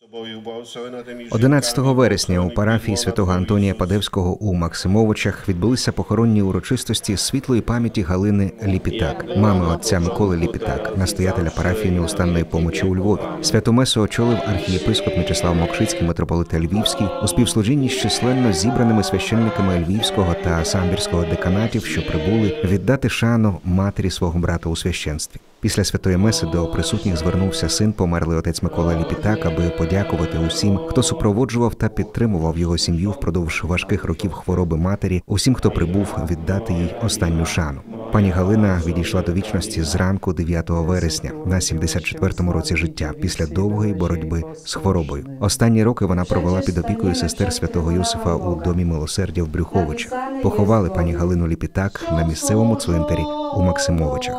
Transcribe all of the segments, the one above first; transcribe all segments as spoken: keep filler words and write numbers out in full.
одинадцятого вересня у парафії святого Антонія Падевського у Максимовичах відбулися похоронні урочистості світлої пам'яті Галини Ліпітак, мами отця Миколи Ліпітак, настоятеля парафії неустанної помочі у Львові. Святу месу очолив архієпископ Мечислав Мокшицький, митрополит Львівський, у співслужінні з численно зібраними священниками Львівського та Самбірського деканатів, що прибули віддати шану матері свого брата у священстві. Після святої меси до присутніх звернувся син померлий отець Микола Ліпітак, аби подякувати усім, хто супроводжував та підтримував його сім'ю впродовж важких років хвороби матері, усім, хто прибув віддати їй останню шану. Пані Галина відійшла до вічності зранку дев'ятого вересня на сімдесят четвертому році життя після довгої боротьби з хворобою. Останні роки вона провела під опікою сестер святого Йосифа у Домі милосердя в Брюховичах. Поховали пані Галину Ліпітак на місцевому цвинтарі у Максимовичах.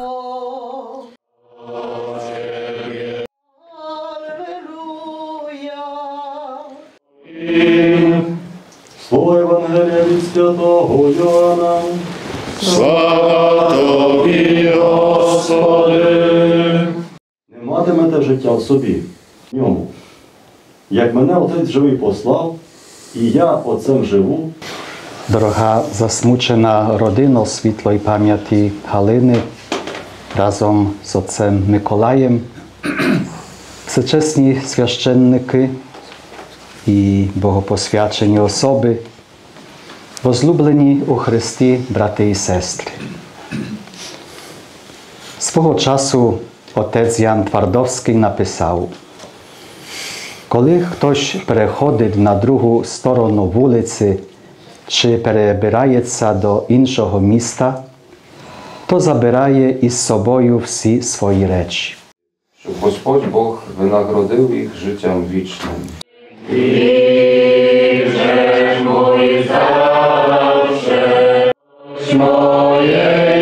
Слово Євангелія від святого Йоанна. Слава Тобі, Господи! Не матимете життя в собі, в ньому. Як мене Отець живий послав, і я Отцем живу. Дорога засмучена родина світлої пам'яті Галини разом з отцем Миколаєм, всечесні священники і богопосвячені особи, возлюблені у Христі брати і сестри. Свого часу отець Ян Твардовський написав: коли хтось переходить на другу сторону вулиці чи перебирається до іншого міста, то забирає із собою всі свої речі. Щоб Господь Бог винагородив їх життям вічним. Iżeż mój zawsze mojej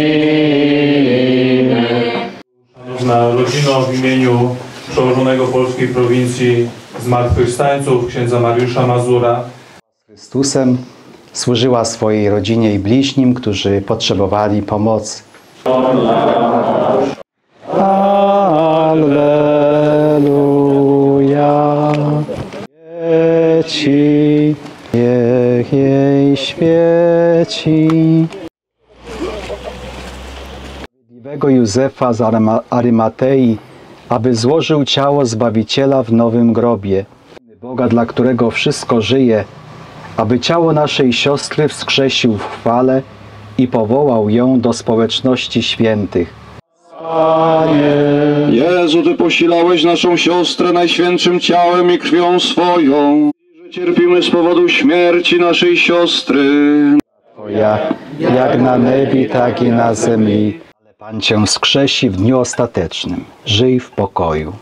winy. Szanowna rodzino, w imieniu przełożonego polskiej prowincji zmartwychwstańców księdza Mariusza Mazura Chrystusem służyła swojej rodzinie i bliźnim, którzy potrzebowali pomocy. Alleluja. Świeci, niech jej świeci. Sprawiedliwego Józefa z Arymatei, aby złożył ciało Zbawiciela w nowym grobie. Boga, dla którego wszystko żyje, aby ciało naszej siostry wskrzesił w chwale i powołał ją do społeczności świętych. Panie, Jezu, Ty posilałeś naszą siostrę najświętszym ciałem i krwią swoją, że cierpimy z powodu śmierci naszej siostry. Twoja, jak na niebie, tak i na ziemi. Ale Pan Cię wskrzesi w dniu ostatecznym. Żyj w pokoju.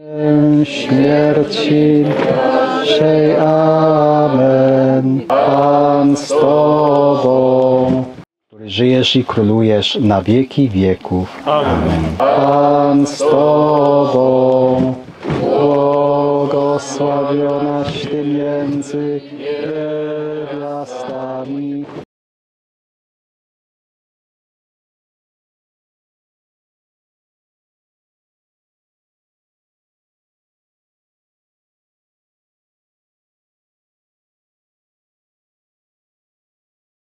Śmierci naszej, amen. Pan z Tobą, który żyjesz i królujesz na wieki wieków. Amen. Pan z Tobą, błogosławionaś Ty między niewiastami.